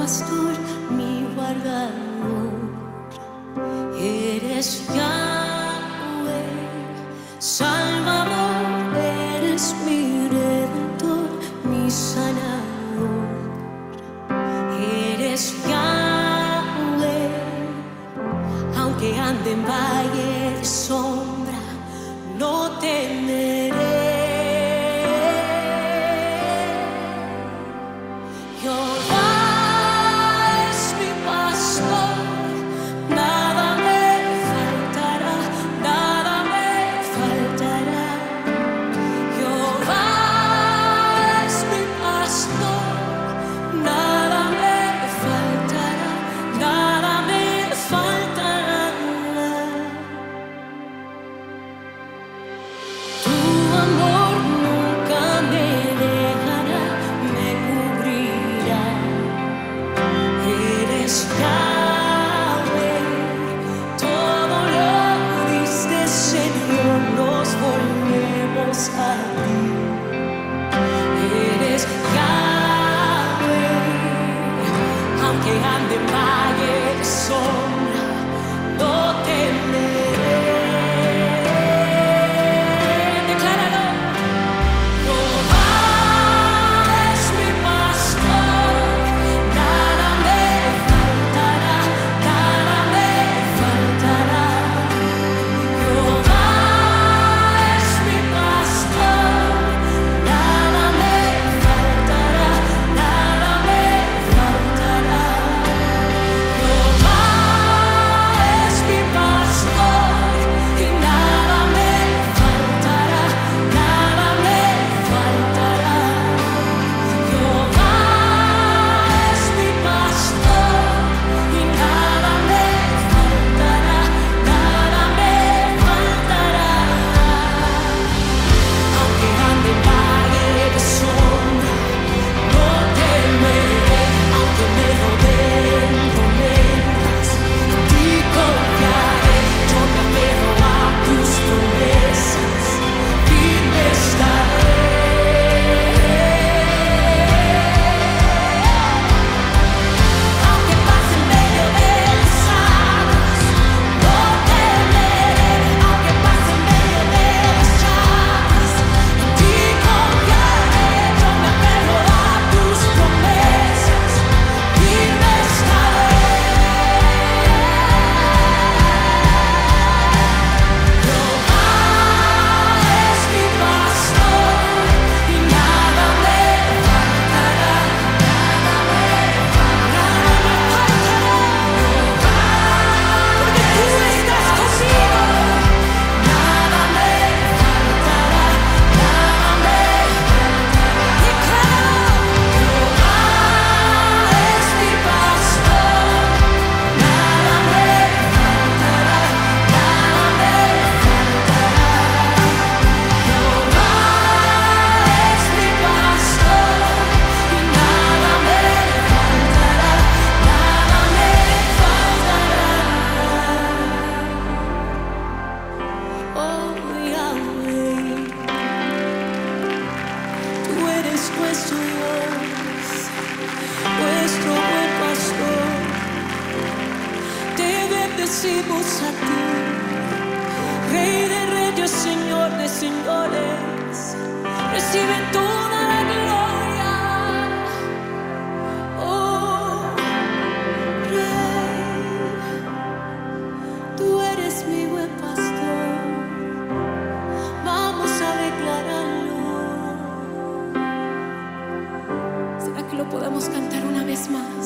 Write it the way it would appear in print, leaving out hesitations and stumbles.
pastor, mi guardador. Eres Yahweh, Salvador, eres mi Redentor, mi sanador. Eres Yahweh, aunque ande en valle de sombra, no temeré. Eres Yahweh, aunque ande en valle de sombra, no temeré. Decláralo. Jehová es mi pastor, nada me faltará, nada me faltará. Jehová es mi pastor. Nuestro Dios, nuestro buen pastor, te bendecimos a ti, Rey de reyes, Señor de señores, recibe toda la gloria, oh Rey, tú eres mi buen pastor, vamos a declararlo. ¿Será que lo podemos cantar una vez más?